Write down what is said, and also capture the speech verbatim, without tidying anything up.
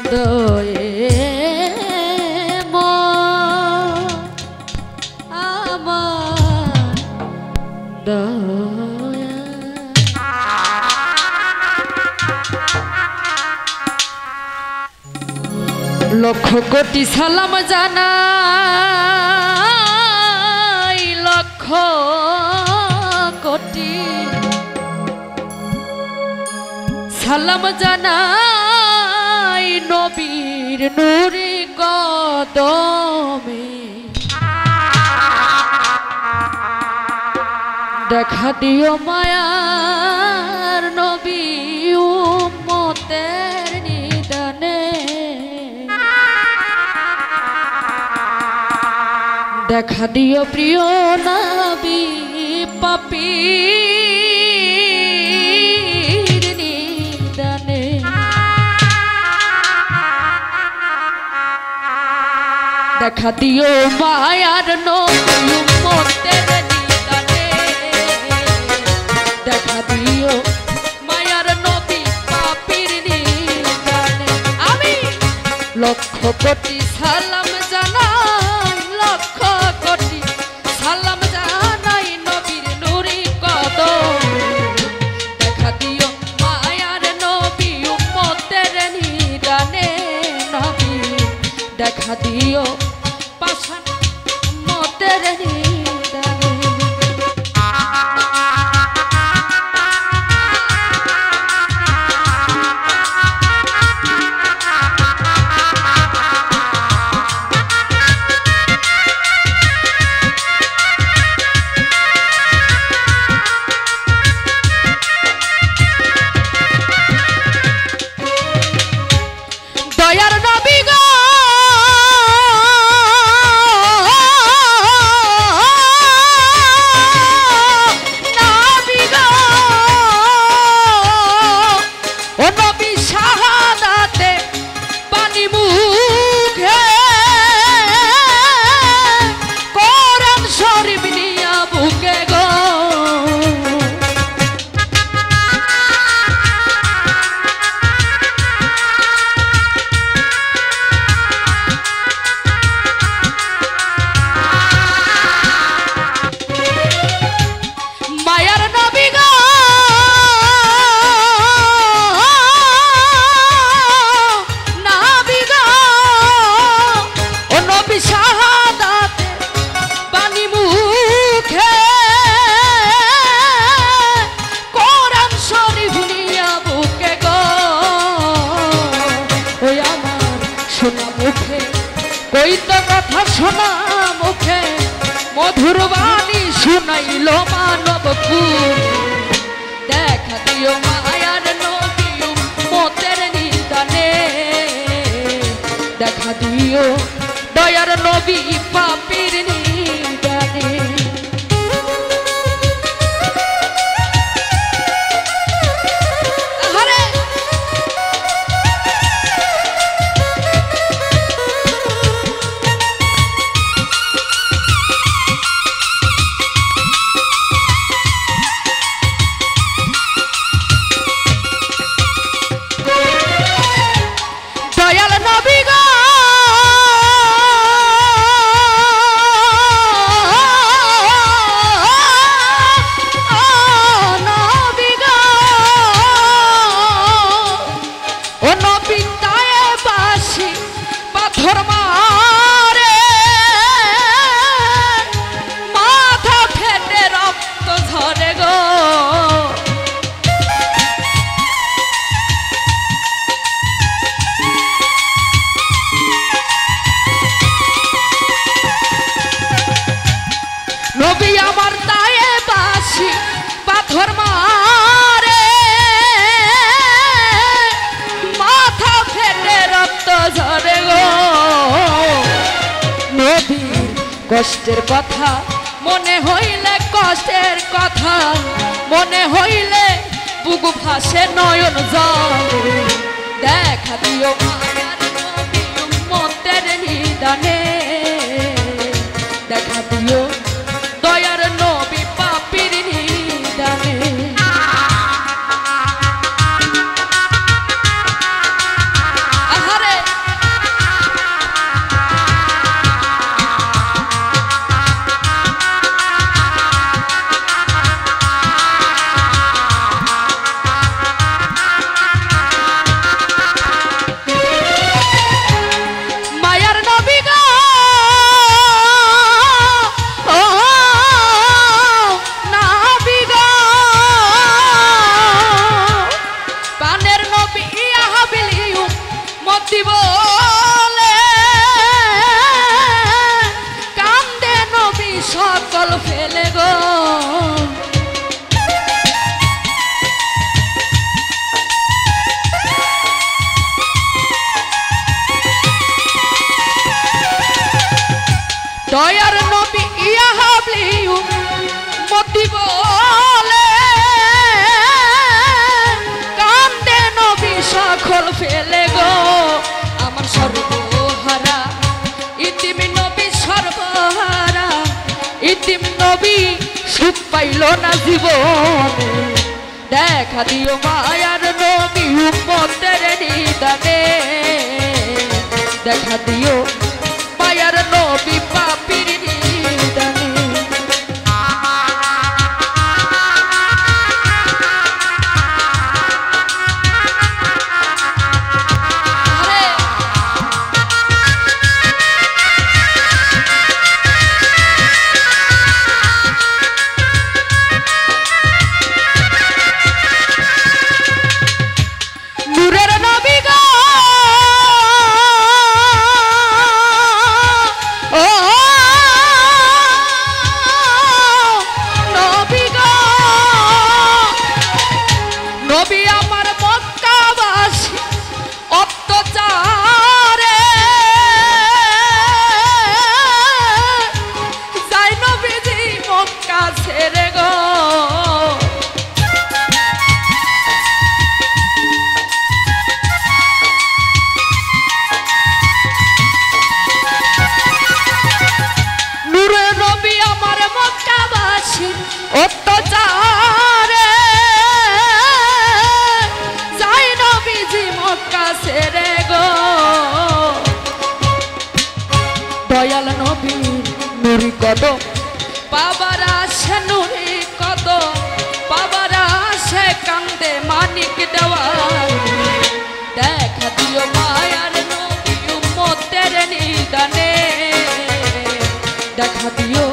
দয়ে মন আমার দয়া লক্ষ কোটি সালাম জানাই লক্ষ কোটি সালাম জানাই নবীর নূরি কদমে দেখা দিও মায়ার নবী উম্মতের নিদানে দেখা দিও প্রিয় নবী পাপীর নিদানে দেখা দিও মায়ার নবী উম্মতের নিদানে দেখা দিও মায়ার নবী পাপীর নিদানে আমি লক্ষ কোটি সালাম জানাই লক্ষ কোটি সালাম জানাই নবীর নূরি কদম দেখা দিও মায়ার নবী উম্মতের নিদানে নবী দেখা দিও পাশান উম্মতের নিদানে দয়ার নবী গো নবী গো ও নবী শাহাদাতে পানি মুখে কোরআন শরীফ নিয়া বুকে গো কইতো কথা শোনা মুখে মধুর বাণী শুনাইল মানব কুল দেখা দিও মায়ার নবী উম্মতের নিদানে দেখা দিও দয়ার নবী পাপীর নিদানে দয়াল নবী গো নবী গো ও নবী তায়ে বাসি পাথর মারে মাথা ফেটে রক্ত ঝরে গো নবী আমার তায়ে বাসি পাথর মারে মাথা ফেটে রক্ত ঝরে গো নবীর কষ্টের কথা মনে হইলে কষ্টের কথা মনে হইলে বুক ভাসে নয়ন জলে দেখা দিও মায়ার নবী উম্মতের নিদানে দেখা দিও দয়ার নবী পাপীর নিদানে আহারে দয়ার নবী ইয়া হাবলি উম্মতি বলে কান্দে নবী সকল ফেলে গো আমার সর্বহারা ইতিম নবী সর্বহারা ইতিম নবী সুখ পাইল না জীবনে দেখা দিও মায়ার নবী উম্মতের নিদানে দেখা দিও মায়ার নবী পাপীর নিদানে অত্যাচারে যাই নবীজি মক্কা ছেড়ে গো দয়াল নবীর নুরি কদম পাবার আসে নুরি কদম পাবার আসে কান্দে মানিক দেওয়াল দেখা দিও মায়ার নবী উম্মতের নিদানে দেখা দিও